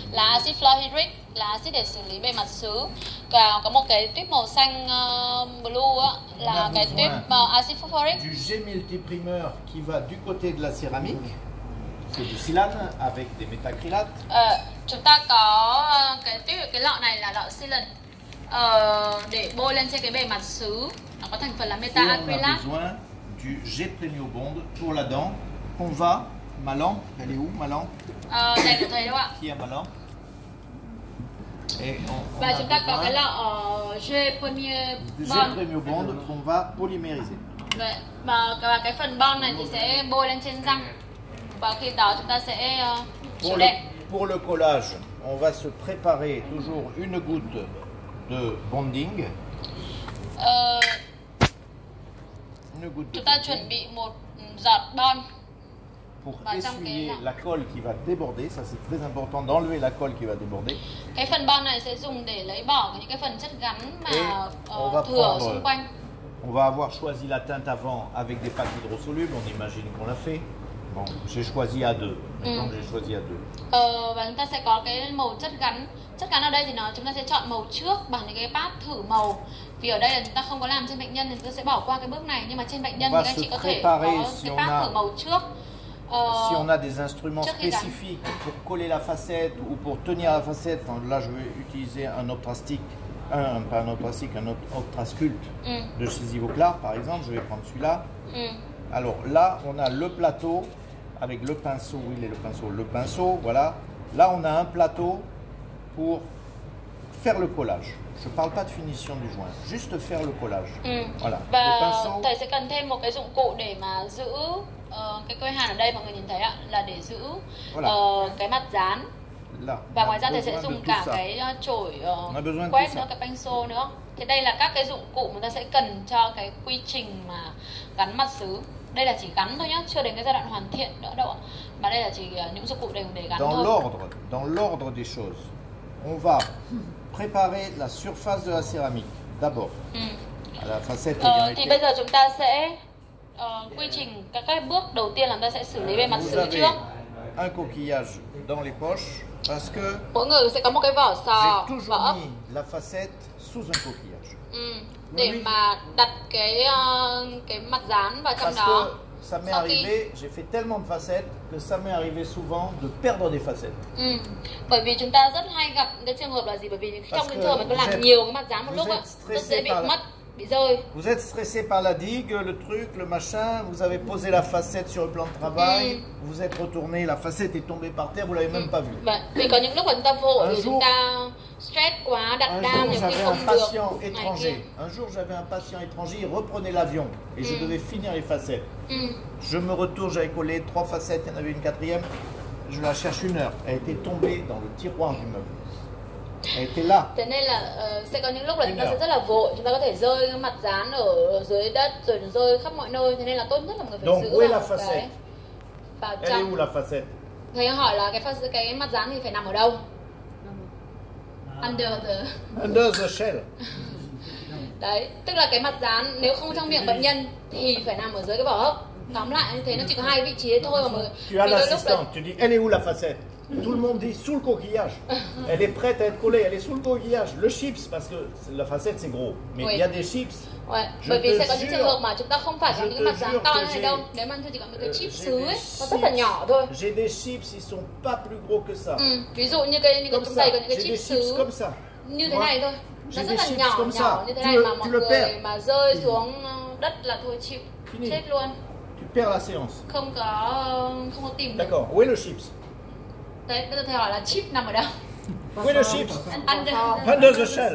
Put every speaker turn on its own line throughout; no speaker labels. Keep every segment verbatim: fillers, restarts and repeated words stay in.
là axit fluorhydric, là axit để xử lý bề mặt sứ. Và có một cái tuyếp màu xanh uh, blue á, là cái tuyếp uh, axit phosphoric.
Du jet multiprimeur qui va du côté de la céramique. C'est du silane avec des métacrylates.
Uh, chúng ta có uh, cái tuyếp cái lọ này là lọ silan uh, để bôi lên trên cái bề mặt sứ. Nó có thành phần là meta acrylat.
On a besoin du jet Premio Bond pour la dent qu'on va. Ma lampe, elle est où ma lampe?
Uh, đây là thầy đâu ạ?
Qui a ma lampe? Et on, on
Và
a
chúng ta có
besoin
cái lọ uh, jet premier
du jet
bond.
Premio Bond qu'on va polymériser.
Vậy, và, và cái phần bond này thì sẽ bôi lên trên răng. Và khi đó chúng ta sẽ uh,
Pour
chiếu
le,
đẹp.
pour le collage, on va se préparer toujours une goutte de bonding.
Uh,
Une goutte de
chúng ta
bonding
chuẩn bị một giọt bond
pour
vào trong cái
essuyer
lọ.
la colle qui va déborder. Ça c'est très important d'enlever la colle qui va déborder.
Cái phần bond này sẽ dùng để lấy bỏ những cái phần chất gắn mà
Et on va
uh, thừa
prendre-
xung quanh.
On va avoir choisi la teinte avant avec des pâtes hydrosolubles. On imagine qu'on l'a fait. Bon, j'ai choisi à deux. Maintenant, j'ai choisi à deux.
Ờ, và chúng ta sẽ có cái màu chất gắn. Chất gắn ở đây thì nó chúng ta sẽ chọn màu trước bằng những cái pad thử màu. Vì ở đây là chúng ta không có làm trên bệnh nhân thì chúng ta sẽ bỏ qua cái bước này. Nhưng mà trên bệnh nhân
On
thì
va
các
se
chị có thể
préparer
có
si
cái
on
pad
a-
thử màu trước. Ờ,
Si on a des instruments
Trước khi gắn.
spécifiques pour coller la facette ou pour tenir la facette, là je vais utiliser un Optrastic, un, pas un Optrastic, un Opt- Optrasculpt
ừ,
de chez Ivoclar par exemple, je vais prendre celui-là.
ừ.
Alors là, on a le plateau avec le pinceau, oui, il est le pinceau, le pinceau, voilà. Là, on a un plateau pour faire le collage. Je ne parle pas de finition du joint, juste faire le collage.
Ừ.
Voilà.
Và
Le pinceau,
thầy sẽ cần thêm một cái dụng cụ để mà giữ ờ, cái quai hàn ở đây mọi người nhìn thấy ạ, là để giữ
Voilà.
ờ, cái mặt dán.
là.
Và
on
ngoài ra
a
thầy sẽ
besoin de
dùng
tout
cả
ça.
cái ờ, chổi ờ,
On a besoin de
quét
tout
nữa,
ça.
cái panso nữa. Thì đây là các cái dụng cụ mà ta sẽ cần cho cái quy trình mà gắn mặt sứ. Đây là chỉ gắn thôi nhá, chưa đến cái giai đoạn hoàn thiện nữa đâu ạ. Mà đây là chỉ ờ, những dụng cụ để để gắn
Dans
thôi.
l'ordre, dans l'ordre des choses, on va préparer la surface de la céramique d'abord.
Ừ.
La facette est
Ờ,
bien
thì
écrite.
bây giờ chúng ta sẽ ờ, quy trình các cái bước đầu tiên là chúng ta sẽ xử lý bề mặt
Vous
sứ
avez
trước.
un coquillage dans les poches parce que
Mỗi người sẽ có một cái vỏ sò,
j'ai
vỏ
toujours
ốc.
mis la facette sous un coquillage.
Ừ, để
Oui.
mà đặt cái ờ, cái mặt dán vào trong
Parce
đó.
que ça m'est
Sau khi-
arrivé, j'ai fait tellement de facettes que ça m'est arrivé souvent de perdre des facettes.
Ừ. Bởi vì chúng ta rất hay gặp cái trường hợp là gì? Bởi vì trong
Parce
cái
que
trường hợp mà cứ
vous
làm
êtes-
nhiều cái mặt dán một
vous
lúc ạ,
êtes
rất
stressé
dễ bị
par la-
mất, bị rơi.
Vous êtes stressé par la digue, le truc, le machin, vous avez posé la facette sur le plan de travail,
Mm.
vous êtes retourné, la facette est tombée par terre, vous l'avez même pas vue.
Vậy, vì có những lúc mà chúng ta vội,
Un
vì chúng
jour-
ta stress quá, đặt
Un
cam
jour,
nhiều khi
j'avais
không
un
được.
patient
này
étranger.
kia.
Un jour, j'avais un patient étranger, il reprenait l'avion et je
Mm.
devais finir les facettes.
Ừ.
Je me retourne, j'avais collé trois facettes, il y en avait une quatrième. Je la cherche une heure. Elle était tombée dans le tiroir du meuble. Elle était là.
Thế nên là ờ, sẽ có những lúc là chúng ta
Thế
sẽ
nào?
rất là vội, chúng ta có thể rơi cái mặt dán ở dưới đất rồi nó rơi khắp mọi nơi. Thế nên là tốt nhất là mọi người phải
Donc,
giữ
où est la
vào cái
facette?
vào
Elle est où
trong.
la facette?
Thầy hỏi là cái phát- cái mặt dán thì phải nằm ở đâu? Under the
Under the shell.
đấy, tức là cái mặt dán nếu không trong miệng bệnh nhân thì phải nằm ở dưới cái vỏ hốc. Tóm lại như thế, nó chỉ có hai vị trí đấy thôi mà mọi người.
Tu as
Vì đôi lúc
l'assistante, tu dis, elle est où la facette? Tout le monde dit sous le coquillage. Elle est prête à être collée, elle est sous le coquillage. Le chips, parce que la facette c'est gros, mais
Oui.
il y a des chips.
Vậy,
Je
bởi vì
te
sẽ có những
jure-
trường hợp mà chúng ta không phải có
je
những
te
mặt dán
jure
to
que
như này
j'ai-
đâu. Nếu mà anh chỉ có một cái
Euh,
chip
j'ai
sứ
des
ấy, nó rất là
chips-
nhỏ thôi.
J'ai des chips, ils sont pas plus gros que ça.
Ừ, ví dụ như cái những cái
Comme
trong
ça,
giày có những cái
j'ai
chip
des chips
sứ
comme ça.
như thế
Moi,
này thôi. Nó
j'ai
rất
des
là
chips
nhỏ
comme
nhỏ
ça.
như thế
Tu
này
le-
mà
tu
mọi
le
người
perds.
mà rơi xuống đất là thôi chịu,
Fini.
chết luôn.
Tu perds la séance.
Không có không có tìm được.
D'accord, où est le chips?
Đấy, bây giờ thầy hỏi là chip nằm ở đâu?
Où est le chips?
Under.
Under the shell.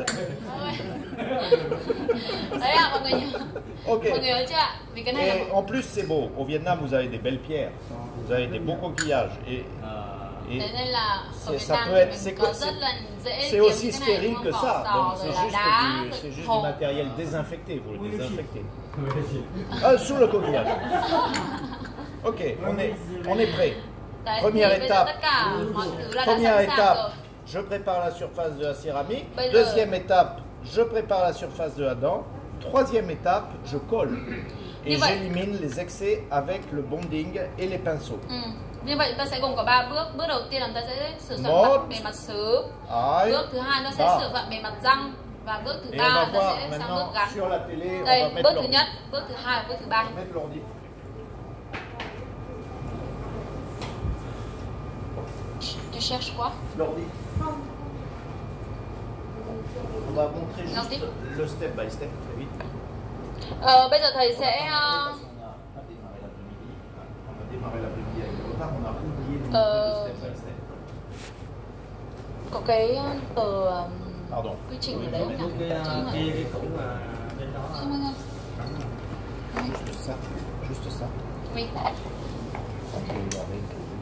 Đấy ạ, mọi người nhớ.
Ok.
Mọi người nhớ chưa ạ? Vì cái này là
Et en plus, c'est beau. Au Vietnam, vous avez des belles pierres. Vous avez des beaux coquillages. Et, et
thế nên là ở
c'est-
Việt
ça
Nam
peut
thì
être-
mình
c'est
có
que-
rất là dễ
c'est
kiếm
aussi
cái này,
stérile
đúng
que
không?
ça.
Vỏ
Donc
sò
c'est
rồi là
juste,
đá,
du,
rồi
c'est juste
hồ.
du matériel désinfecté. Vous le désinfectez. Ah, sous le coquillage. Ok, on est, on est prêt.
Đấy,
Première
thì bây giờ
étape.
tất cả mọi thứ là đã
Première
sẵn sàng rồi.
étape, je prépare la surface de la céramique.
Bây giờ-
Deuxième étape, je prépare la surface de la dent. Troisième étape, je colle. Et
Như vậy-
j'élimine les excès avec le bonding et les pinceaux.
Ừ. Như vậy chúng ta sẽ gồm có ba bước. Bước đầu tiên là chúng ta sẽ sửa soạn
Một.
mặt bề mặt sứ.
Hai.
Bước thứ hai nó sẽ
Ba.
sửa soạn bề mặt răng. Và bước thứ
Et
ba
on va
nó
voir
sẽ sang bước
maintenant
gắn.
sur la télé, on
Đây,
va
bước
mettre
thứ
l'ordi.
nhất, bước thứ hai, bước thứ ba.
Mettre l'ordi.
Tu cherches quoi?
L'ordi. On va montrer
L'ordi.
juste le step by step très vite.
Ờ, bây giờ thầy sẽ uh,
On a démarré l'après-midi. On a démarré l'après-midi avec le retard, on a oublié de
Euh.
montrer le step by step.
có cái tờ um,
Pardon.
quy trình ở đấy không nhỉ?
cái
Trong
cái
rồi.
cái cổng mà bên đó.
Không anh ơi.
Juste ça. Juste ça.
Oui.
Je vais regarder.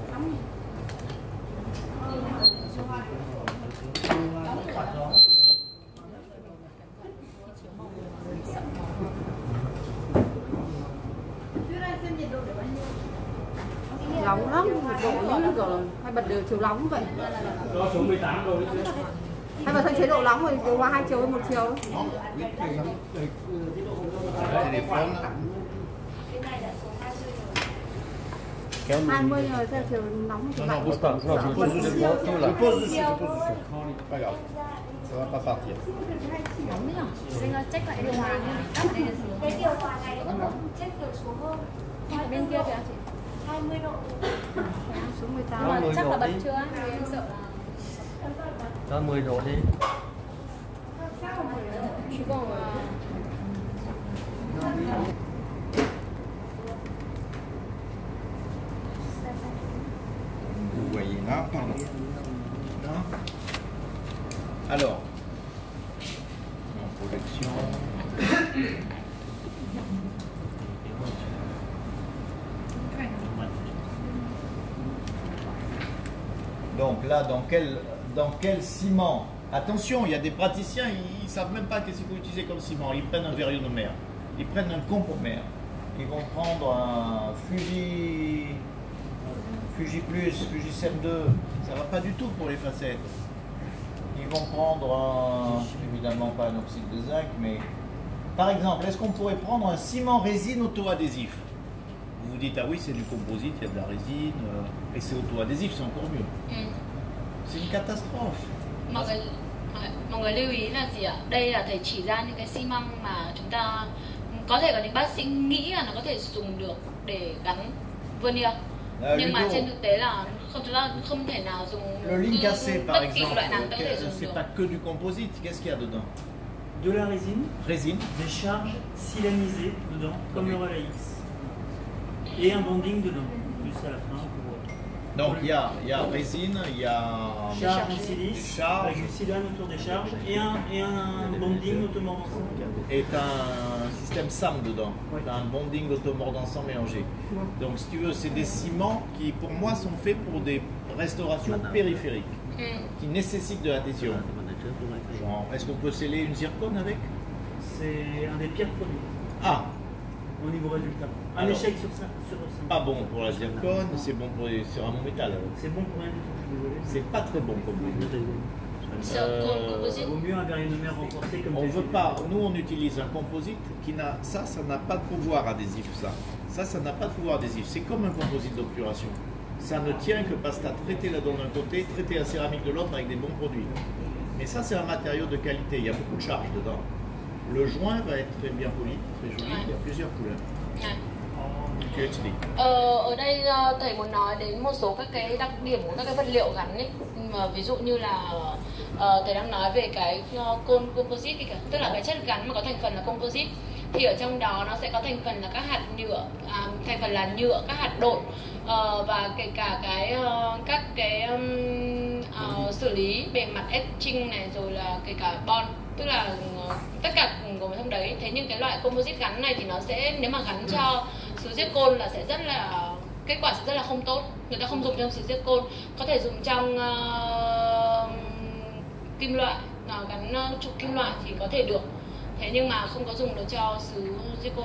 Nóng lắm, nhiệt độ như kiểu hay bật đều chiều nóng vậy.
Nó xuống mười tám độ đấy chứ.
Hay bật sang chế độ nóng rồi điều hòa hai chiều với một chiều.
Non? Oui, par exemple. Le téléphone.
hai mươi rồi theo chiều nóng thì
Non,
bạn.
non, bouge pas. Non, je pose dessus. Je pose dessus, je pose dessus. Pas grave. Ça va pas partir.
Nóng đấy nhỉ? Xin check lại điều hòa nha. Đắp ở đây là xuống.
Cái điều hòa này nó không check được xuống hơn
Bên kia kìa chị.
hai mươi độ.
Xuống mười tám.
Nó
Mà
mười
chắc
độ
là bật
đi.
chưa? Vì em sợ là
Cho mười độ đi.
chứ còn uh,
Vous voyez là, pardon. Là. Alors, en projection. Donc là, dans quel, dans quel ciment? Attention, il y a des praticiens, ils ne savent même pas qu'est-ce qu'il faut utiliser comme ciment. Ils prennent un verionomère, ils prennent un compomère, ils vont prendre un Fuji, Fuji Plus, Fuji Sem deux. Ça ne va pas du tout pour les facettes. Ils vont prendre un, évidemment pas un oxyde de zinc, mais par exemple, est-ce qu'on pourrait prendre un ciment résine auto-adhésif? Vous vous dites, ah oui, c'est du composite, il y a de la résine, euh, et c'est auto-adhésif, c'est encore mieux.
ừ.
C'est une catastrophe.
mọi người mọi người lưu ý là gì ạ? Đây là thầy chỉ ra những cái xi măng mà chúng ta có thể có những bác sĩ nghĩ là nó có thể dùng được để gắn vernier.
À,
Nhưng mà
Ludo,
trên thực tế là không, chúng ta không thể nào dùng
le ligne
cứ
cassé par
bất kỳ
exemple,
loại nào ta có thể
que-
dùng
c'est
được.
pas que du composite, qu'est-ce qu'il y a dedans?
De la résine,
Résine.
des charges silanisées dedans, comme le relais X. Et un bonding dedans, plus à la fin pour
Donc il y a, il y a résine, il y a
charge en
des
silice,
charges.
avec du silane autour des charges, et un, et un bonding automordant.
et tu as un système S A M dedans.
Oui.
Tu as un bonding automordant mélangé. Donc si tu veux, c'est des ciments qui pour moi sont faits pour des restaurations périphériques
Ừ.
qui nécessitent de l'adhésion. Genre, est-ce qu'on peut sceller une zircone avec?
C'est un des pires produits
Ah,
au niveau résultat. Un
Alors.
échec sur ça. Sur cinq.
pas bon pour la zircone, c'est bon pour les céramo métal.
C'est bon pour rien du tout, je suis désolé.
C'est pas très bon comme produit.
Zircone composite.
Vaut mieux un verionomère renforcé comme
On
tel.
veut pas, nous on utilise un composite qui n'a, ça, ça n'a pas de pouvoir adhésif, ça. Ça, ça n'a pas de pouvoir adhésif. C'est comme un composite d'obturation. Ça ne tient que parce que tu as traité la dent d'un côté, traité la céramique de l'autre avec des bons produits. Mais ça, c'est un matériau de qualité. Il y a beaucoup de charge dedans. Le joint va être très bien poli, très joli. Il y a plusieurs couleurs.
Này.
Tu expliques.
Ờ, ở đây ờ, thầy muốn nói đến một số các cái đặc điểm của các cái vật liệu gắn ấy. Mà ví dụ như là ờ, thầy đang nói về cái ờ, côn composite kìa, tức là cái chất gắn mà có thành phần là composite. Thì ở trong đó nó sẽ có thành phần là các hạt nhựa, à, thành phần là nhựa, các hạt độn ờ, và kể cả cái ờ, các cái um, ờ, xử lý bề mặt etching này, rồi là kể cả bond, tức là ờ, tất cả gồm trong đấy. Thế nhưng cái loại composite gắn này thì nó sẽ, nếu mà gắn cho sứ zircon là sẽ rất là, kết quả sẽ rất là không tốt. Người ta không dùng trong sứ zircon, có thể dùng trong uh, kim loại, uh, gắn uh, trục kim loại thì có thể được. Thế nhưng mà không có dùng được cho sứ zircon.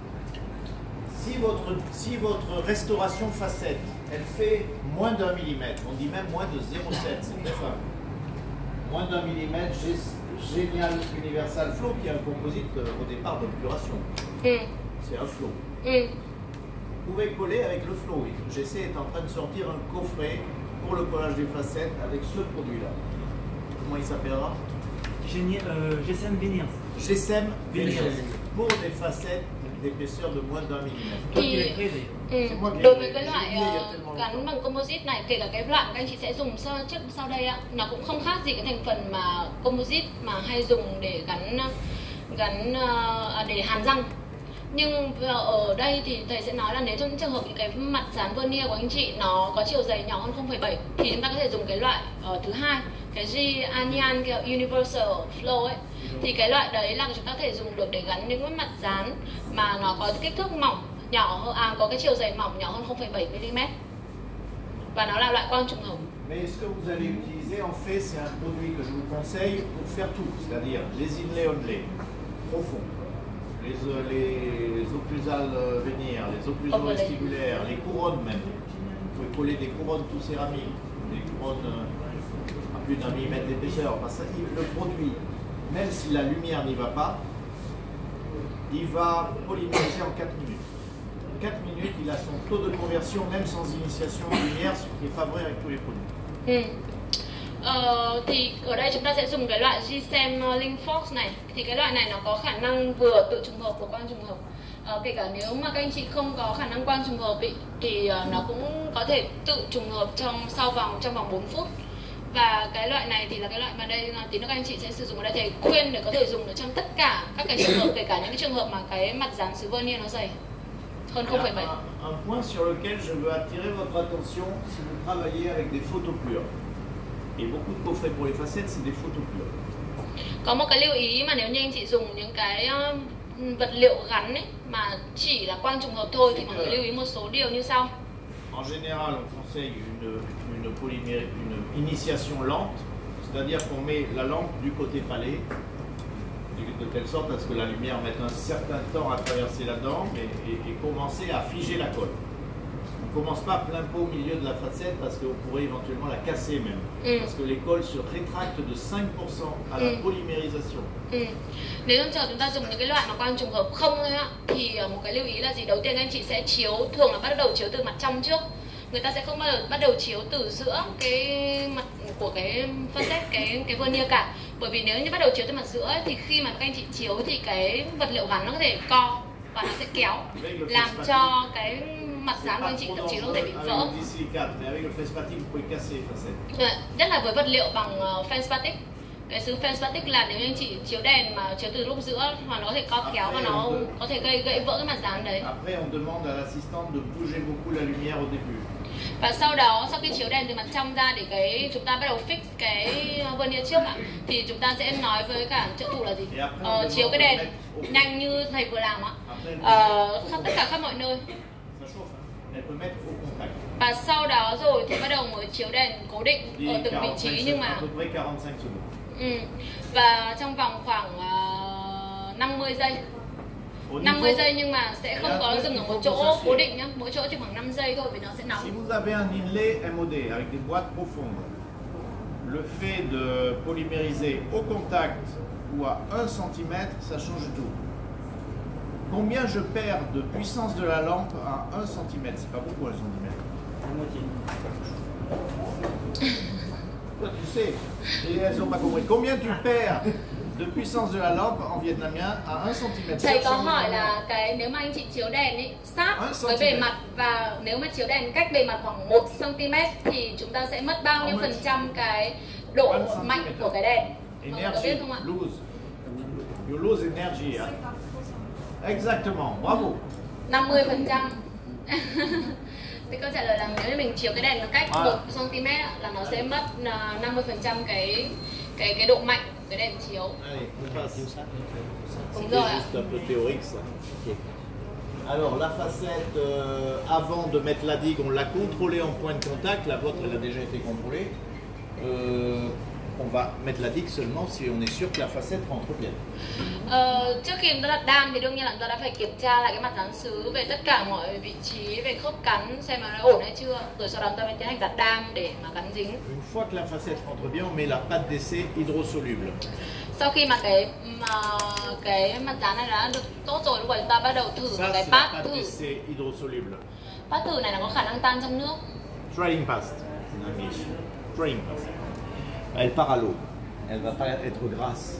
Si votre, si votre restauration facette, elle fait moins d'un millimètre, on dit même moins de zéro virgule sept, c'est très fin. Moins d'un millimètre, G- Génial Universal Flow, qui est un composite euh, au départ d'obturation.
Ừ.
C'est un flow.
Ừ.
Vous pouvez coller avec le Flow. G C est en train de sortir un coffret pour le collage des facettes avec ce produit-là. Comment il s'appellera?
euh, G S M Veneers.
G S M Veneers. Pour des facettes d'épaisseur de moins d'un millimètre.
Toi qui l'as créé d'ailleurs.
Ừ.
Moi qui
Đối
l'ai-
với cái
j'ai
loại
oublié il y a
ờ,
tellement
gắn
longtemps.
bằng composite này, kể cả cái loại các anh chị sẽ dùng sau trước sau đây ạ, nó cũng không khác gì cái thành phần mà composite mà hay dùng để gắn gắn ờ, để hàn răng. Nhưng ở đây thì thầy sẽ nói là nếu trong những trường hợp những cái mặt dán vernier của anh chị nó có chiều dày nhỏ hơn không phẩy bảy thì chúng ta có thể dùng cái loại uh, thứ hai, cái G Anian kiểu Universal Flow ấy, thì cái loại đấy là chúng ta có thể dùng được để gắn những cái mặt dán mà nó có kích thước mỏng nhỏ hơn, à, có cái chiều dày mỏng nhỏ hơn không phẩy bảy mi-li-mét và nó là loại quang trùng hồng.
Mais ce que vous allez utiliser, en fait, c'est un produit que je vous conseille pour faire tout, c'est-à-dire les inlays onlay profonds, les, euh, les occlusales euh, veneers, les occlusaux
Overlay.
vestibulaires, les couronnes même. Vous pouvez coller des couronnes tout céramiques, des couronnes euh, à plus d'un millimètre d'épaisseur. Parce que le produit, même si la lumière n'y va pas, il va polymériser en quatre minutes. quatre minutes, il a son taux de conversion, même sans initiation de lumière, ce qui est pas vrai avec tous les produits.
Ừ. Ờ, thì ở đây chúng ta sẽ dùng cái loại G S M Link Fox này, thì cái loại này nó có khả năng vừa tự trùng hợp của quang trùng hợp. Ờ, kể cả nếu mà các anh chị không có khả năng quang trùng hợp ý, thì uh, nó cũng có thể tự trùng hợp trong sau vòng trong vòng bốn phút. Và cái loại này thì là cái loại mà đây tí nữa các anh chị sẽ sử dụng ở đây, thầy khuyên để có thể dùng được trong tất cả các cái trường hợp, kể cả những cái trường hợp mà cái mặt dán xứ vernier nó dày hơn không phẩy bảy.
Un, un point sur lequel je veux attirer votre attention si vous travaillez avec des photopures. Et beaucoup de coffrets pour les facettes, c'est des photopures.
Có một cái lưu ý mà nếu như anh chị dùng những cái uh, vật liệu gắn ấy mà chỉ là quang trùng hợp thôi thì mọi người lưu ý một số điều như sau.
En général, on conseille une, une, polymér- une initiation lente, c'est-à-dire qu'on met la lampe du côté palais, de telle sorte à ce que la lumière mette un certain temps à traverser la dent et, et, et commencer à figer la colle. On ne commence pas plein pot au milieu de la facette parce qu'on pourrait éventuellement la casser même.
Mm.
Parce que les colles se rétractent de cinq pour cent à la
Mm.
polymérisation.
Ừ. Nếu trong trường chúng ta dùng những cái loại mà quang trùng hợp không thôi á, thì một cái lưu ý là gì? Đầu tiên anh chị sẽ chiếu, thường là bắt đầu chiếu từ mặt trong trước. Người ta sẽ không bao giờ bắt đầu chiếu từ giữa cái mặt của cái facet, cái cái vernier cả. Bởi vì nếu như bắt đầu chiếu từ mặt giữa ấy, thì khi mà các anh chị chiếu thì cái vật liệu gắn nó có thể co và nó sẽ kéo, làm cho cái mặt dán của anh chị thậm chí nó có thể bị vỡ.
Avec du silicate, mais avec le feldspathic, vous pouvez casser les facettes.
Nhất là với vật liệu bằng uh, feldspathic. Cái xứ feldspathic là nếu như anh chị chiếu đèn mà chiếu từ lúc giữa mà nó có thể co kéo và nó có thể gây gãy vỡ cái mặt dán đấy.
Après, on demande à l'assistante de bouger beaucoup la lumière au début.
Và sau đó, sau khi chiếu đèn từ mặt trong ra để cái chúng ta bắt đầu fix cái vernier trước ạ, thì chúng ta sẽ nói với cả trợ thủ là gì? Ờ, chiếu cái đèn nhanh như thầy vừa làm ạ, ờ, khắp tất cả khắp mọi nơi.
Ça chauffe, hein. Elle peut mettre au contact.
Và sau đó rồi thì bắt đầu mới chiếu đèn cố định ở từng vị trí, nhưng mà
à peu près quarante-cinq secondes.
ừ, và trong vòng khoảng uh, năm mươi giây.
Au
năm mươi
niveau-
giây nhưng mà sẽ không có dừng ở một chỗ cố định nhá, mỗi chỗ chỉ khoảng năm giây thôi vì nó sẽ
Si
nóng.
vous avez un inlay M O D avec des boîtes profondes, le fait de polymériser au contact ou à un centimètre, ça change tout. Combien je perds de puissance de la lampe à un centimètre? C'est pas beaucoup un centimètre.
La moitié.
Toi, tu sais, et elles n'ont pas compris. Combien tu perds de puissance de la lampe en vietnamien à un centimètre?
Thầy có hỏi là cái nếu mà anh chị chiếu đèn ấy sát
Un
với bề
centimètre.
mặt và nếu mà chiếu đèn cách bề mặt khoảng một xăng-ti-mét thì chúng ta sẽ mất bao nhiêu phần trăm cái độ
Un
mạnh
centimètre.
của cái đèn? Mọi người có biết
Énergie,
không ạ?
lose. You lose energy. Hein? Exactement, bravo.
năm mươi phần trăm. Thì câu trả lời là nếu như mình chiếu cái đèn nó cách
À.
một xăng-ti-mét ạ, là nó sẽ mất à, năm mươi phần trăm cái cái cái độ mạnh của cái đèn chiếu.
Allez, on passe.
Đúng
C'était
rồi ạ.
juste un peu théorique ça. Alors la facette, euh, avant de mettre la digue, on l'a contrôlée en point de contact. La vôtre, elle a déjà été contrôlée. Euh, on va mettre la digue seulement si on est sûr que la facette rentre bien.
Ờ, trước khi chúng ta đặt đam thì đương nhiên là chúng ta đã phải kiểm tra lại cái mặt dán xứ về tất cả mọi vị trí, về khớp cắn xem mà nó ổn hay chưa, rồi sau đó chúng ta mới tiến hành đặt đam để mà gắn dính.
Une fois que la facette rentre bien, on met la pâte d'essai hydrosoluble.
Sau khi mà cái mà cái mặt dán này đã được tốt rồi, lúc này chúng ta bắt đầu thử
Ça,
cái
c'est la
pad
pâte
thử.
d'essai hydrosoluble.
Bát tử này là có khả năng tan trong nước.
Drying paste, en English. Drying paste. Elle part à l'eau. Elle va pas être grasse.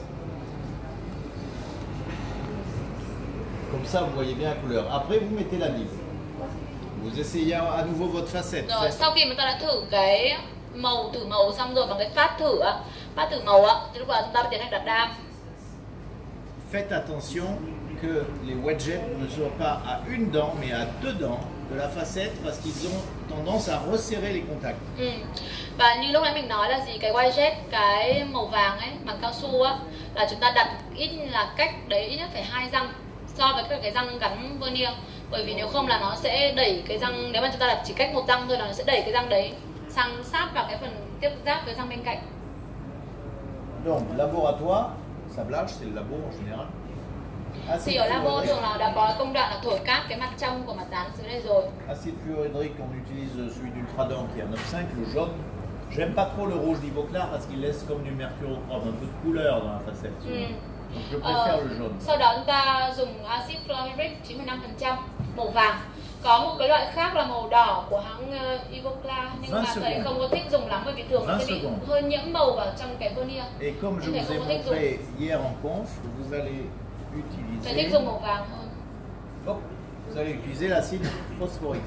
Comme ça, vous voyez bien la couleur. Après, vous mettez la lime. Vous essayez à nouveau votre facette.
Rồi sau khi mà ta đã thử cái màu thử màu xong rồi bằng cái phát thử á, phát thử màu á, thì lúc đó chúng ta tiến hành đặt đam.
Faites attention que les wedgets ne soient pas à une dent, mais à deux dents de la facette parce qu'ils ont tendance à resserrer les contacts.
Ừ. Và như lúc nãy mình nói là gì, cái white jet, cái màu vàng ấy, bằng cao su á, là chúng ta đặt ít là cách đấy ít nhất phải hai răng so với các cái răng gắn vernier. Bởi vì nếu không là nó sẽ đẩy cái răng, nếu mà chúng ta đặt chỉ cách một răng thôi là nó sẽ đẩy cái răng đấy sang sát vào cái phần tiếp giáp với răng bên cạnh.
Donc, laboratoire, sablage, c'est le labo en général.
Thì ở labo thường là đã có công đoạn là thổi cát cái mặt trong của mặt dán dưới này rồi.
Acide fluorhydrique, on utilise celui d'Ultradent qui est à neuf virgule cinq, le jaune. J'aime pas trop le rouge d'Ivoclar parce qu'il laisse comme du mercurochrome, un peu de couleur dans la facette.
Ừ.
Donc je préfère
Ờ,
le jaune.
sau đó chúng ta dùng axit fluorhydric chín mươi lăm phần trăm màu vàng. Có một cái loại khác là màu đỏ của hãng uh, Ivoclar, nhưng mà thầy không có thích dùng lắm bởi vì thường nó sẽ bị hơi nhiễm màu vào trong cái vernier.
Et comme je
Thầy
vous ai
không có thích dùng.
montré hier en conf, vous allez
Thầy thích
utiliser,
dùng màu vàng hơn.
hop, vous allez utiliser l'acide phosphorique.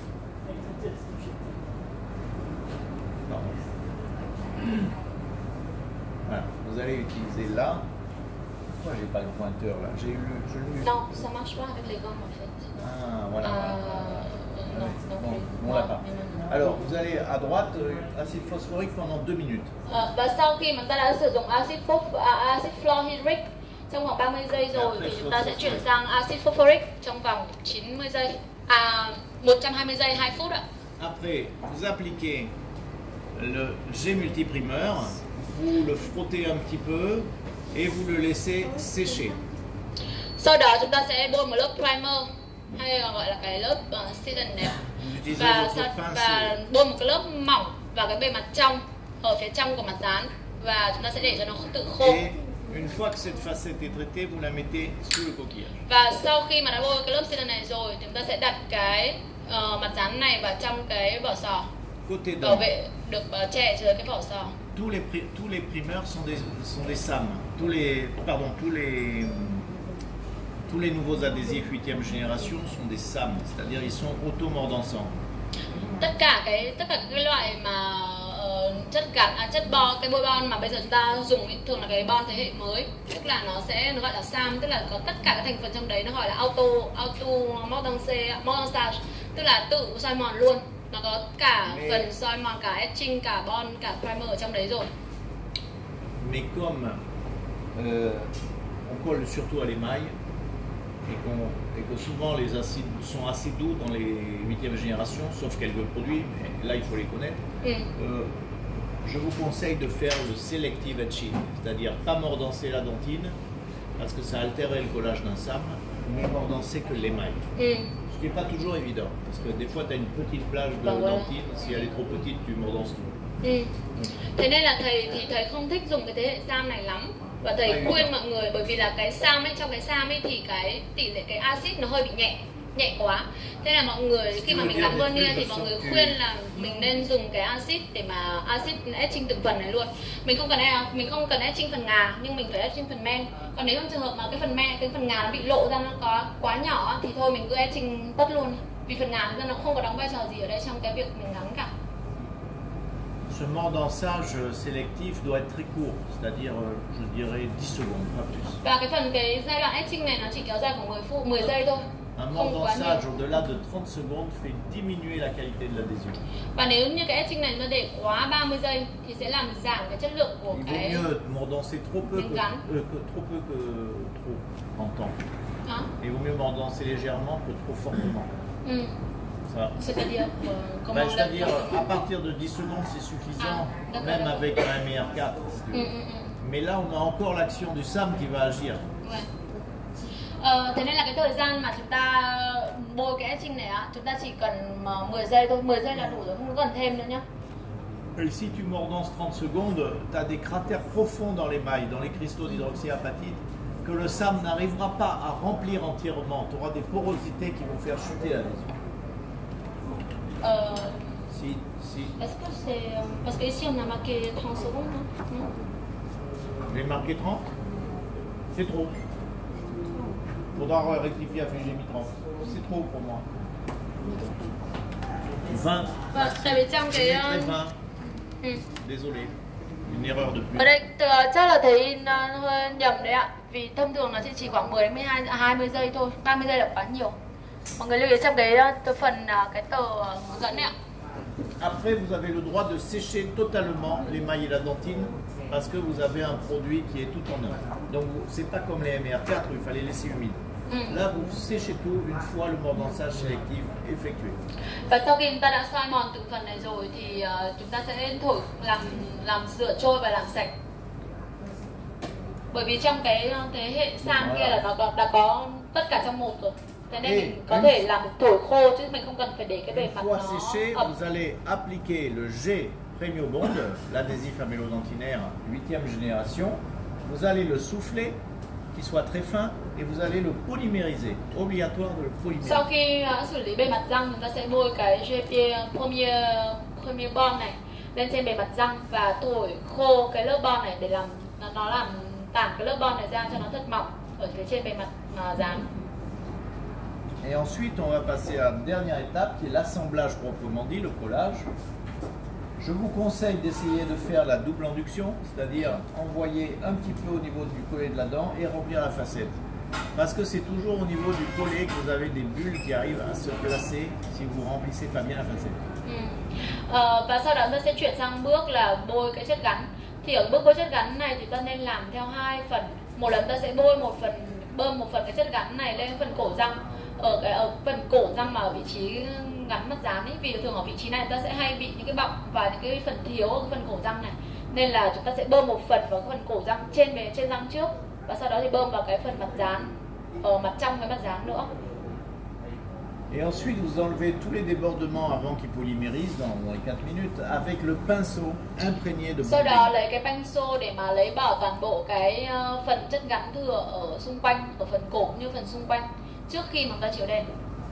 Pardon. Voilà, vous allez utiliser là. Pourquoi j'ai pas le pointeur là? J'ai eu le, je l'ai eu.
Non, ça marche pas avec les gommes en fait.
Ah, voilà.
Euh,
voilà.
non, non
Bon,
plus.
on l'a pas.
Non, non, non.
Alors, vous allez à droite, euh, acide phosphorique pendant deux minutes.
Ờ, và sau khi mà ta đã sử dụng axit phos, à, axit fluorhydric trong vòng ba mươi giây rồi thì chúng ta sẽ chuyển sang axit phosphoric trong vòng chín mươi giây, à một trăm hai mươi giây, hai phút ạ.
Après, vous appliquez le jet multiprimeur, vous le frottez un petit peu et vous le laissez sécher.
Sau đó chúng ta sẽ bôi một lớp primer hay là gọi là cái lớp uh, sealant đẹp,
Vous utilisez
và,
votre
sa-
pinceau.
và bôi một cái lớp mỏng vào cái bề mặt trong ở phía trong của mặt dán, và chúng ta sẽ để cho nó tự khô.
Et une fois que cette facette est traitée, vous la mettez sous le coquillage.
Và sau khi mà đã bôi cái lớp sealant này rồi thì chúng ta sẽ đặt cái uh, mặt dán này vào trong cái vỏ sò,
Côté
bảo
dent,
vệ được uh, che dưới cái vỏ sò.
tous les, pri- tous les primeurs sont des, sont des S A M. Tous les, pardon, tous les, tous les nouveaux adhésifs huitième génération sont des S A M, c'est-à-dire ils sont auto-mordançants.
Tất cả cái tất cả cái loại mà ờ, chất gắn à, chất bo, cái bôi bon mà bây giờ chúng ta dùng ý, thường là cái bon thế hệ mới, tức là nó sẽ nó gọi là S A M, tức là có tất cả các thành phần trong đấy, nó gọi là auto auto mordance mordance, tức là tự soi mòn luôn. Nó có cả
Mais-
phần soi mòn, cả etching, cả bon, cả primer ở trong đấy rồi.
Mais comme euh, on colle surtout à l'émail et, qu'on- et que souvent les acides sont assez doux dans les huitième génération, sauf quelques produits, mais là il faut les connaître,
Ừ.
euh, je vous conseille de faire le selective etching, c'est-à-dire pas mordancer la dentine parce que ça altérait le collage d'un S A M, mais mordancer que l'émail.
Ừ.
Ce qui n'est pas toujours évident, parce que des fois tu as une petite plage de
Bah voilà.
dentine, si elle est trop petite, tu mordances tout.
Ừ. Thế nên là thầy thì thầy không thích dùng cái thế hệ S A M này lắm, và thầy
Hay
khuyên
quá.
mọi người, bởi vì là cái S A M ấy, trong cái S A M ấy thì cái tỷ lệ cái axit nó hơi bị nhẹ nhẹ quá. Thế là mọi người khi mà mình làm vernier thì mọi người khuyên là mình nên dùng cái axit để mà axit etching từng phần này luôn. Mình không cần e- mình không cần etching phần ngà, nhưng mình phải etching phần men. Còn nếu trong trường hợp mà cái phần men, cái phần ngà nó bị lộ ra, nó có quá nhỏ thì thôi mình cứ etching tất luôn. Vì phần ngà thực ra nó không có đóng vai trò gì ở đây trong cái việc mình gắn cả.
Ce mordançage sélectif doit être très court, c'est-à-dire, euh, je dirais, dix secondes, pas plus.
Và cái phần cái giai đoạn etching này nó chỉ kéo dài khoảng mười phút, mười giây thôi.
Un
Không quá
mordançage
nhiều.
au-delà de trente secondes fait diminuer la qualité de l'adhésion.
Và nếu như cái etching này nó để quá ba mươi giây thì sẽ làm giảm cái chất lượng của
Il
cái
vaut mieux mordancer trop peu que,
Une gamme.
euh, que- trop peu que trop en temps.
Hả?
Il vaut mieux mordancer légèrement que trop fortement.
Ừ.
Ça.
C'est-à-dire euh, comment
Ben,
on
c'est-à-dire,
l'appelle?
à partir de dix secondes, c'est suffisant,
Ah, d'accord,
même
d'accord.
avec un M R quatre. si tu
Ừ,
veux.
ừ, ừ.
Mais là, on a encore l'action du S A M qui va agir.
Vậy. Ờ, thế nên là cái thời gian mà chúng ta bôi cái etching này á, chúng ta chỉ cần mà mười giây thôi, mười giây là đủ rồi, không cần thêm nữa nhá.
Et si tu mordances trente secondes, tu as des cratères profonds dans l'émail, dans les cristaux d'hydroxyapatite, que le S A M n'arrivera pas à remplir entièrement. Tu auras des porosités qui vont faire chuter l'adhésion.
Euh,
Si, si.
Est-ce que c'est... euh, Parce qu'ici on a marqué trente secondes, non, non?
J'ai marqué trente. C'est trop. Faudra rectifier, après j'ai mis trente. C'est trop pour moi. vingt.
Vâng, tại vì trong
J'ai
cái...
mis
uh,
vingt.
ừ.
Désolé. Une erreur de plus.
Ở đây uh, chắc là thấy uh, hơi nhầm đấy ạ. Vì thông thường nó sẽ chỉ khoảng mười đến mười hai, à, hai mươi giây thôi. ba mươi giây là quá nhiều. Mọi người lưu ý trong cái, uh, phần uh, cái tờ uh, hướng dẫn đấy ạ.
Après, vous avez le droit de sécher totalement l'émail et la dentine parce que vous avez un produit qui est tout en un. Donc, c'est pas comme les M R quatre où il fallait laisser humide.
Ừ.
Là, vous séchez tout une fois le mordançage sélectif effectué.
Và sau khi chúng ta đã soi mòn từng phần này rồi thì uh, chúng ta sẽ thổi làm làm rửa trôi và làm sạch. Bởi vì trong cái thế hệ sang kia là nó có, đã có tất cả trong một rồi. Thế nên
Et
mình có
une-
thể làm được thổi khô chứ mình không cần phải để cái bề
Une
mặt
fois
nó
séché,
ẩm.
vous allez appliquer le G Premio Bond, l'adhésif amélodentinaire huitième génération. Vous allez le souffler, qu'il soit très fin, et vous allez le polymériser. Obligatoire de le polymériser.
Sau khi uh, xử lý bề mặt răng, chúng ta sẽ bôi cái giê pê Premier Premier Bond này lên trên bề mặt răng và thổi khô cái lớp bond này để làm nó, nó làm tản cái lớp bond này ra cho nó thật mỏng ở phía trên bề mặt uh, dán.
Et ensuite, on va passer à la dernière étape qui est l'assemblage proprement dit, le collage. Je vous conseille d'essayer de faire la double induction, c'est-à-dire envoyer un petit peu au niveau du collet de la dent et remplir la facette. Parce que c'est toujours au niveau du collet que vous avez des bulles qui arrivent à se placer si vous remplissez pas bien la facette.
Ừ. Ờ, và sau đó chúng ta sẽ chuyển sang bước là bôi cái chất gắn. Thì ở bước bôi chất gắn này thì ta nên làm theo hai phần. Một lần ta sẽ bôi một phần, bơm một phần cái chất gắn này lên phần cổ răng, ở cái ở phần cổ răng mà ở vị trí gắn mắt dán ấy, vì thường ở vị trí này ta sẽ hay bị những cái bọng và những cái phần thiếu ở cái phần cổ răng này, nên là chúng ta sẽ bơm một phần vào cái phần cổ răng trên bề trên răng trước và sau đó thì bơm vào cái phần mặt dán ở mặt trong cái mặt dán nữa.
Et ensuite, vous enlevez tous les débordements avant qu'ils polymérisent dans moins quatre minutes avec le pinceau imprégné de
Sau đó
bonding.
lấy cái banh xô để mà lấy bỏ toàn bộ cái ờ, phần chất gắn thừa ở xung quanh, ở phần cổ cũng như phần xung quanh trước khi mà chúng ta chiếu đèn.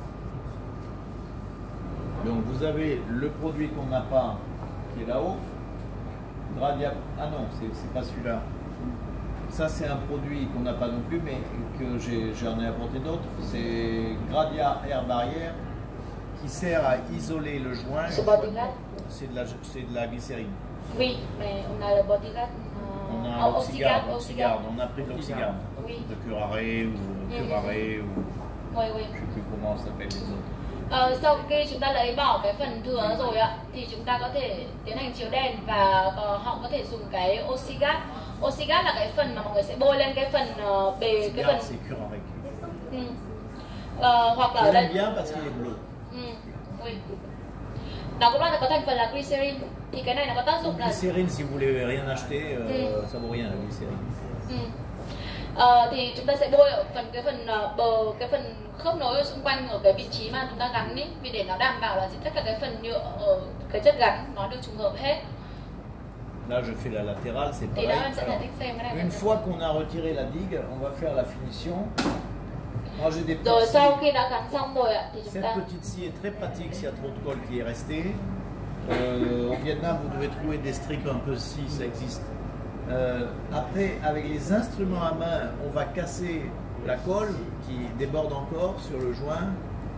Donc vous avez le produit qu'on n'a pas qui est là-haut. Gradia... Ah non, c'est c'est pas celui-là. Ça c'est un produit qu'on n'a pas non plus mais que j'ai- j'en ai apporté d'autres. C'est Gradia Air Barrière qui sert à isoler le joint.
Ce bodyguard?
C'est de, la- c'est de la glycérine.
Oui, mais on a le bodyguard. euh,
On a
oh,
un oxygarde,
oxygarde,
oxygarde. On a pris de l'oxygarde.
Oui.
De curare ou
Mhm.
curare ou
Oui, oui.
je sais plus comment ça s'appelle les autres.
Ờ, sau khi chúng ta lấy bỏ cái phần thừa rồi ạ thì chúng ta có thể tiến hành chiếu đèn và ờ, họ có thể dùng cái oxygat. Oxygat là cái phần mà mọi người sẽ bôi lên cái phần ờ, bề cái
Oxygarde
phần
c'est curare.
ừ. Ờ, hoặc là
Je
ở đây
l'aime bien parce qu'il est bleu.
ừ. Ui. Nó cũng là có thành phần là glycerin, thì cái này nó có tác dụng là
Glycérine, si vous voulez rien acheter, euh,
Mhm.
ça vaut rien la glycérine.
ừ. Ờ, thì chúng ta sẽ bôi ở phần cái phần ờ, bờ cái phần khớp nối ở xung quanh ở cái vị trí mà chúng ta gắn ý, vì để nó đảm bảo là tất cả cái phần nhựa ở cái chất gắn nó được trùng hợp hết.
Là, je fais la latérale, c'est
Thì
pareil.
đó em sẽ giải
Alors,
thích xem cái này.
une fois qu'on a retiré la digue, on va faire la finition. Moi, j'ai des petites
Rồi sau
scies.
khi đã gắn xong rồi ạ thì chúng
Cette
ta
petite scie est très pratique s'il y a trop de colle qui est resté. Euh, au Vietnam, vous devez trouver des strips un peu si ça existe. Euh, après, avec les instruments à main, on va casser la colle qui déborde encore sur le joint.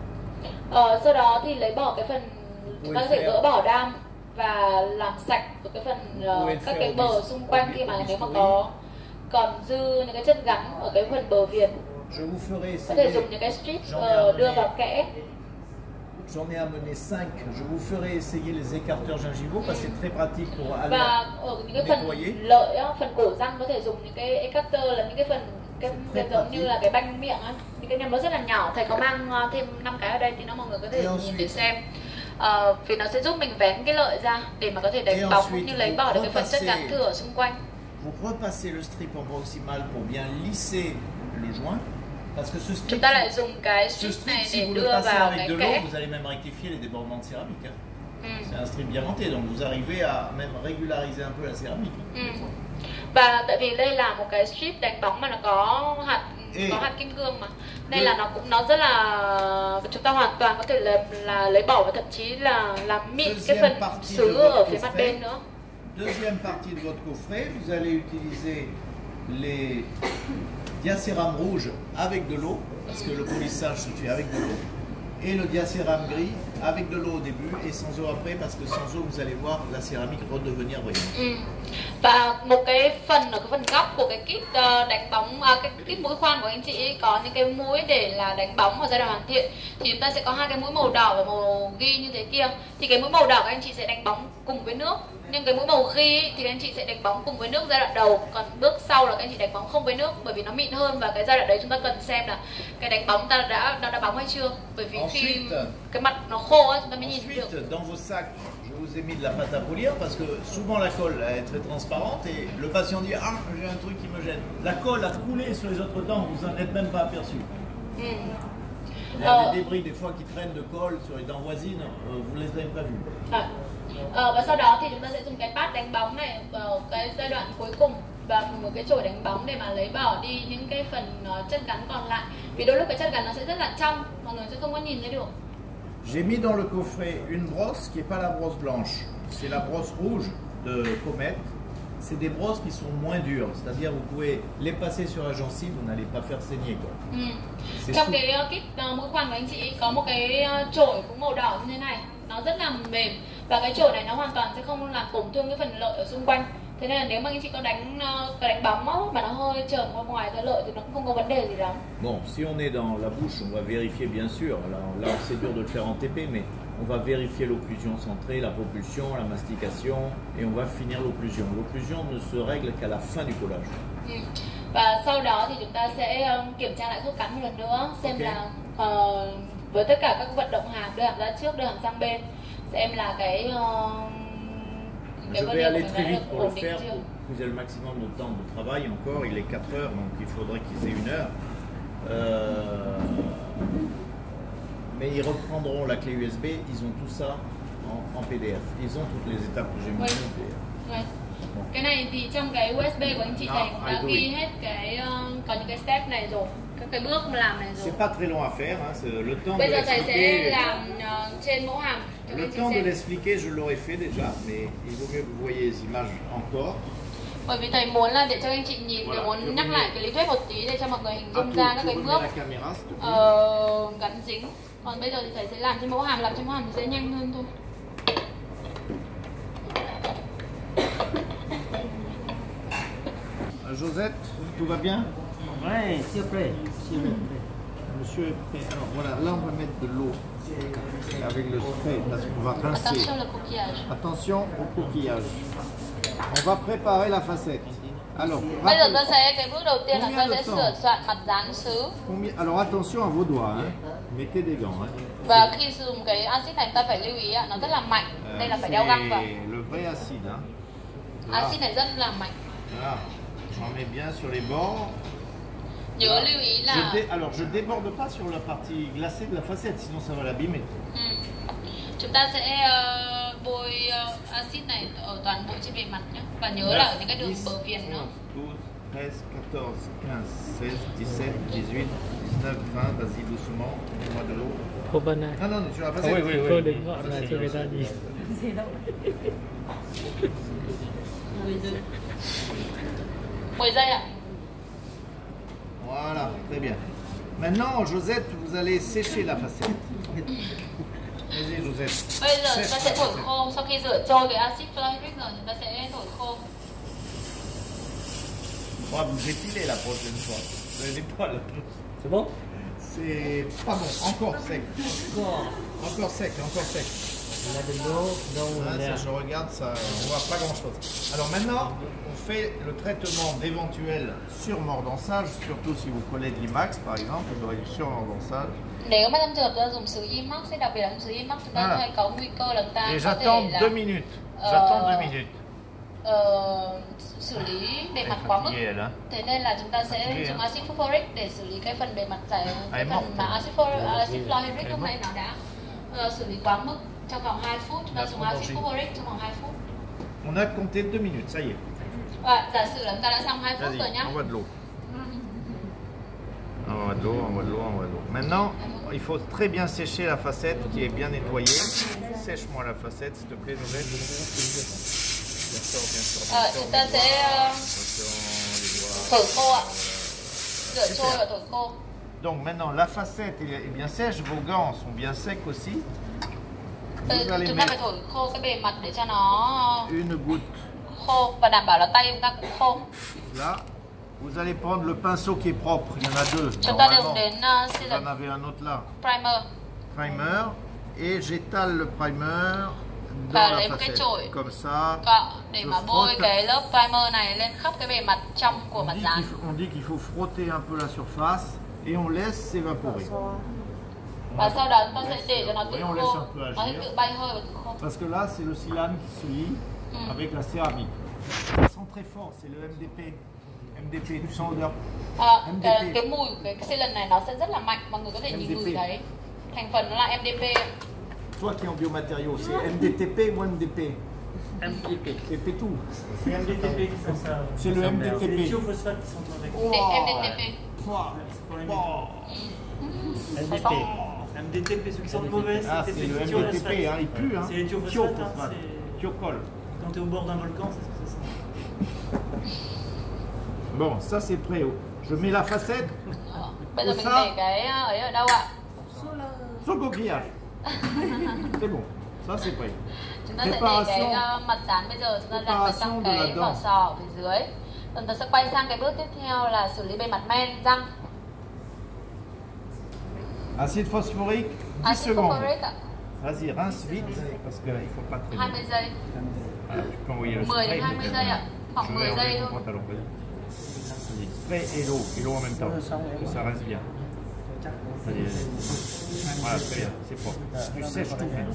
ờ, sau đó thì lấy bỏ cái phần chúng ta có thể
Ui,
gỡ bỏ đam và làm sạch của cái phần ờ,
Ui,
các
fair
cái bờ
obis-
xung quanh khi mà
obis-
nếu mà
obis-
có còn dư những cái chất gắn ở cái phần bờ viền,
Je vous ferai
có thể
essayer.
dùng những cái strip
J'en ai
ờ,
amené.
đưa vào kẽ.
J'en ai amené cinq. Je vous ferai essayer les écarteurs gingivaux parce que c'est très pratique pour aller.
Và ở những cái phần
nettoyer.
lợi á, phần cổ răng có thể dùng những cái extractor là những cái phần cái, cái
Rất
giống
là
như
thích.
là cái banh miệng á, những cái này nó rất là nhỏ. Thầy có mang ờ, thêm năm cái ở đây thì nó mọi người có thể
Et
nhìn
ensuite-
để xem. Ờ, vì nó sẽ giúp mình vén cái lợi ra để mà có thể đánh
Et
bóng
ensuite,
cũng như lấy
vous
bỏ được cái phần chất
repassez-
gắn thừa ở xung quanh.
Vous repassez le strip en proximal pour bien lisser le joint. Parce que ce strip,
Chúng ta lại dùng cái
ce
strip
strip
này
si
để
vous le
đưa
passez
vào
avec
cái
de l'eau,
kẽ.
vous allez même rectifier les débordements de céramique. hein.
Ừ.
C'est un strip diamanté, donc vous arrivez à même régulariser un peu la céramique.
Ừ. Và tại vì đây là một cái strip đánh bóng mà nó có hạt
Et-
có hạt kim cương mà, nên là nó cũng nó rất là chúng ta hoàn toàn có thể là, là lấy bỏ và thậm chí là làm mịn cái
Deuxième
phần
partie
sứ
de
ở
votre
phía mặt
coffret.
bên nữa.
Deuxième partie de votre coffret, vous allez utiliser les diacérames rouges avec de l'eau, parce que le polissage se fait avec de l'eau, et le diacérame gris avec de l'eau au début et sans eau après, parce que sans eau, vous allez voir la céramique redevenir brillante.
Ừ. Và một cái phần ở cái phần góc của cái kit ờ, đánh bóng à, cái kit mũi khoan của anh chị ấy có những cái mũi để là đánh bóng ở giai đoạn hoàn thiện, thì chúng ta sẽ có hai cái mũi màu đỏ và màu ghi như thế kia. Thì cái mũi màu đỏ các anh chị sẽ đánh bóng cùng với nước, nhưng cái mũi màu ghi ấy, thì các anh chị sẽ đánh bóng cùng với nước giai đoạn đầu, còn bước sau là các anh chị đánh bóng không với nước, bởi vì nó mịn hơn. Và cái giai đoạn đấy chúng ta cần xem là cái đánh bóng ta đã đã, đã bóng hay chưa, bởi vì khi
Ensuite-
cái mặt nó khô á chúng ta mới nhìn được.
Ensuite, dans vos sacs, je vous ai mis de la pâte à polir parce que souvent la colle elle est très transparente et le patient dit ah j'ai un truc qui me gêne. La colle a coulé sur les autres dents, vous en êtes même pas aperçu.
Ừ.
Il y a
Euh.
des débris des fois qui traînent de colle sur les dents voisines, euh, vous les avez pas vus.
À. Ờ, và sau đó thì chúng ta sẽ dùng cái pad đánh bóng này vào cái giai đoạn cuối cùng và một cái chổi đánh bóng để mà lấy bỏ đi những cái phần uh, chất gắn còn lại, vì đôi lúc cái chất gắn nó sẽ rất là trong, mọi người sẽ không có nhìn thấy được.
J'ai mis dans le coffret une brosse qui n'est pas la brosse blanche, c'est la brosse rouge de Comet. C'est des brosses qui sont moins dures, c'est-à-dire vous pouvez les passer sur la gencive, vous n'allez pas faire saigner quoi.
Ừ.
C'est
Trong
sou-
cái uh, kit uh, mũi khoan của anh chị có một cái uh, chổi cũng màu đỏ như thế này, nó rất là mềm và cái chổi này nó hoàn toàn sẽ không làm tổn thương cái phần lợi ở xung quanh. Thế nên là nếu mà anh chị có đánh uh, cái đánh bóng á, mà nó hơi trởm qua ngoài cái lợi thì nó cũng không có vấn đề gì lắm.
Bon, si on est dans la bouche, on va vérifier bien sûr. Alors là, c'est dur de le faire en T P, mais on va vérifier l'occlusion centrée, la propulsion, la mastication, et on va finir l'occlusion. L'occlusion ne se règle qu'à la fin du collage.
Ừ. Và sau đó thì chúng ta sẽ um, kiểm tra lại khớp cắn một lần nữa, xem
Ok.
là uh, với tất cả các vận động hàm, đưa hàm ra trước, đưa hàm sang bên, xem là cái uh,
Je
vấn
vais
đề
aller
của
très
mình đã
vite
được
pour le
ổn định
faire,
chưa.
pour que vous ayez le maximum de temps de travail. Encore, il est quatre heures, donc il faudrait qu'ils aient une heure. Euh, Mais ils reprendront la clé U S B, ils ont tout ça en, en P D F. Ils ont toutes les étapes que j'ai
Oui.
mises en P D F.
Right. Cái này thì trong cái u ét bê của anh chị
Đó,
này cũng đã
I do
ghi
it.
hết cái uh, có những cái step này rồi, các cái bước mà làm này rồi.
C'est pas très long à faire, hein, c'est le temps de
Bây giờ thầy sẽ
l'expliquer.
làm uh, trên mẫu hàm cho
Le
anh chị
temps de
xem.
l'expliquer, je l'aurais fait déjà, mais il vaut mieux que vous voyez les images encore.
Bởi vì thầy muốn là để cho anh chị nhìn,
Voilà,
để muốn
je
nhắc
remets-
lại cái lý thuyết một tí để cho mọi người hình
À,
dung
tu,
ra các
tu
cái
remets
bước
la caméra, s'il te plaît.
ờ, gắn dính. Còn bây giờ thì thầy sẽ làm trên mẫu hàm, làm trên mẫu hàm thì sẽ nhanh hơn thôi.
Euh, Josette, tout va bien?
Ouais, s'il vous plaît. S'il vous plaît.
Monsieur est prêt. Alors voilà, là on va mettre de l'eau avec le spray parce qu'on va rincer.
Attention le coquillage.
Attention au coquillage. On va préparer la facette. Alors,
Bây giờ
rappelez-
ta sẽ cái bước đầu tiên là ta
Combien
sẽ
de
sửa
temps?
soạn mặt dán sứ.
combien- alors attention à vos doigts, hein. Mettez des gants. Hein.
Và khi sử dụng cái axit này ta phải lưu ý ạ, nó rất là mạnh.
Euh,
Đây là phải đeo găng vào.
c'est le vrai acide. Hein. Voilà.
Axit này rất là mạnh.
Voilà. J'en mets bien sur les bords.
Nhớ
Voilà.
lưu ý
Je
là
dé- Alors je déborde pas sur la partie glacée de la facette, sinon ça va l'abîmer.
ừ. Chúng ta sẽ ờ, bôi ờ, axit này ở toàn bộ trên bề mặt nhé. Và nhớ là ở những cái đường bờ viền nữa.
douze, treize, quatorze, quinze, seize, dix-sept, dix-huit, dix-neuf, vingt, vas-y doucement, mets-moi de l'eau.
Cô Vân này,
Non, non, sur la facette.
cô đừng gọi là cho người ta nhìn.
mười giây ạ.
Voilà, très bien. Maintenant, Josette, vous allez sécher la facette. Vas-y, Josette.
Bây giờ chúng ta
Sèche
sẽ
la
thổi
facette.
khô, sau khi rửa trôi cái axit fluoride rồi chúng ta sẽ thổi khô.
On va vous épiler la prochaine fois. Vous avez des poils.
C'est bon?
C'est pas bon, encore sec.
Encore.
Encore sec, encore sec.
Il a de l'eau, donc
Ah,
on
ça,
est-
je regarde, ça, on voit pas grand chose. Alors maintenant, on fait le traitement d'éventuel surmordançage, surtout si vous collez de l'IMAX par exemple, vous aurez du surmordançage.
Nếu mà trong trường hợp chúng ta dùng sứ Imax, sẽ đặc biệt là dùng sứ Imax, chúng ta
Voilà.
hay có nguy cơ là chúng ta
Et
có
j'attends
thể là
deux minutes.
Euh,
J'attends deux minutes.
ờ, xử lý bề mặt quá mức.
Fatiguée, elle, hein.
Thế nên là chúng ta sẽ
Fatiguée,
dùng
hein.
axit phosphoric để xử lý cái phần bề mặt dày, cái
Elle est
phần
morte.
mà axit phosphoric, axit fluoride
Elle est
lúc nãy nó đã ờ, xử lý quá mức. Trong vòng hai phút, chúng ta
Là
dùng
trop
axit
danger.
phosphoric trong vòng hai phút.
On a compté deux minutes, ça y est.
Và giả sử là chúng ta đã xong hai phút rồi
Vas-y,
nhá.
envoie de l'eau. de l'eau, envoie de l'eau, envoie de l'eau. Maintenant, il faut très bien sécher la facette qui est bien nettoyée. Sèche-moi la facette, s'il te plaît, Nouvelle. Bien sûr, bien sûr.
À, chúng ta sẽ uh, thổi khô ạ. Rửa trôi và thổi khô.
Donc maintenant, la facette est bien sèche, vos gants sont bien secs aussi.
Ừ,
Vous allez
chúng ta phải
mettre
thổi khô cái bề mặt để cho nó
une goutte
khô và đảm bảo là tay chúng ta cũng khô.
là. Vous allez prendre le pinceau qui est propre, il y en a deux.
Chúng ta đều
Normalement.
đến uh,
Vous
sealant
en avez un autre là.
primer
Primer. Et j'étale le primer dans
và
la
lấy một cái
facette.
chổi
Comme ça.
cọ để
Je
mà bôi
frotte.
cái lớp primer này lên khắp cái bề mặt trong của
On
mặt
dit
dán.
qu'il faut- on dit qu'il faut frotter un peu la surface et on laisse s'évaporer.
Và sau đó chúng ta sẽ để cho nó tự
Oui, on
khô,
laisse un peu
nó sẽ
agir.
tự bay hơi và tự khô.
Parce que là, c'est le silan qui se lie
Mm.
avec la céramique. Ça sent très fort, c'est le M D P. M D P, tu sens l'odeur.
À,
em đê
cái,
pê.
cái mùi của cái sealant này nó sẽ rất là mạnh, mọi người có thể
em
nhìn
đê
mùi
pê.
thấy. Thành phần nó là em đê pê.
Toi qui es en biomatériaux, c'est M D T P ou M D P?
M D P.
C'est P tout.
C'est M D T P qui sent ça.
C'est le M D
C'est
T
les
P.
thiophosphates qui sont avec.
Để em đê tê pê.
Wow.
C'est pour les
Wow.
métaux.
M D P.
M D T P, ceux qui sentent mauvais,
Ah,
c'est
c'est
les
le M D T
thiophosphates.
P, hein, il pue. Hein.
C'est les thiophosphates, hein,
Thiophosphate.
c'est-
Thiocol.
Quand tu es au bord d'un volcan, c'est ce que ça sent.
Bon, ça c'est prêt. Je mets la facette
Ờ, Bây giờ
Ủa
mình
sao?
để cái ờ, ấy ở đâu ạ?
sur le coquillage. C'est bon, ça c'est prêt.
Chúng ta sẽ để cái ờ, mặt dán bây giờ chúng ta đặt vào trong
Préparation de la
cái
dent.
vỏ sò ở phía dưới. Chúng ta sẽ quay sang cái bước tiếp theo là xử lý bề mặt men răng.
Acide phosphorique, dix
Acid
secondes.
phosphoric ạ,
Vas-y, rince vite parce qu'il ne faut pas
hai
traîner.
mươi giây,
Voilà, tu peux envoyer le
mười
spray.
đến hai mươi giây ạ,
Je
khoảng
vais
mười giây
enlever mon
thôi.
pantalon, vas-y. Vas-y, spray et l'eau, et l'eau en même temps, que ça rince bien. Vas-y, vas-y. Voilà, très bien, c'est propre. Tu sèches tout maintenant.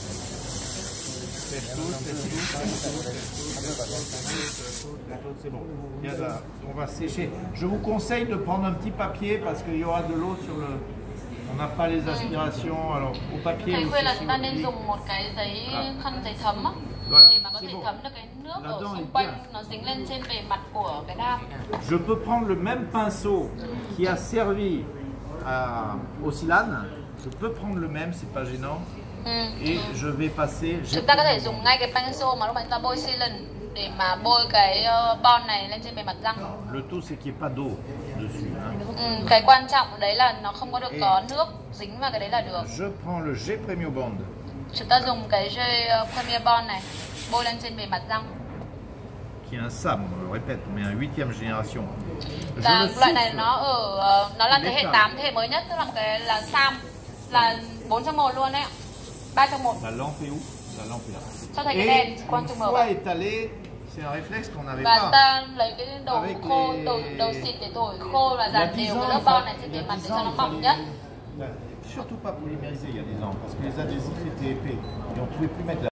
Sèche tout, sèche tout, sèche tout, sèche tout, sèche tout, c'est bon. Bien là, on va sécher. Je vous conseille de prendre un petit papier parce qu'il y aura de l'eau sur le... On n'a pas les aspirations, alors au papier...
Thầy
vous
khuyên là
séchez
chúng ta
votre
nên
lit.
dùng một cái giấy
À.
khăn giấy thấm á,
Voilà,
để mà có
c'est
thể
bon.
thấm được cái nước
La
ở
dent
xung
est
quanh,
bien.
nó dính lên trên bề mặt của cái đam.
Je peux prendre le même pinceau qui a servi à, au silan. Je peux prendre le même, c'est pas gênant.
Ừ.
Et je vais passer. j'ai
Chúng ta có
pris
thể
mon-
dùng ngay cái pencil mà lúc nãy chúng ta bôi sealant để mà bôi cái ờ, bon này lên trên bề mặt răng.
Le tout, c'est qu'il n'y ait pas d'eau dessus. Hein.
Ừ, cái quan trọng ở đấy là nó không có được có nước dính vào cái đấy là được.
Je prends le G Premium Bond,
Chúng ta dùng cái J ờ, Premier Bond này bôi lên trên bề mặt răng.
qui est un S A M, on le répète, mais un huitième génération. Je
Và
le
loại này
souffle.
nó ở ờ, nó là thế hệ
Lết
tám, thế hệ mới nhất, tức là cái là Sam là bốn trong một luôn đấy ạ. ba trong một.
La lampe est où? La lampe est là.
Cho thấy cái
Et
đèn quang trung
une
mờ
fois
vào.
étalé, c'est un réflexe qu'on n'avait
Và
pas.
ta lấy cái đầu
Avec
khô,
les-
đầu, đầu xịt để thổi khô và
Il y a
dàn
dix
đều
ans,
cái
il
lớp bon
fallait-
này trên
il y
bề
a
mặt
dix
để cho
ans,
nó
il
mỏng
fallait-
nhất.
Surtout pas polymériser il y a dix ans, parce que les adhésifs étaient épais et on ne pouvait plus mettre la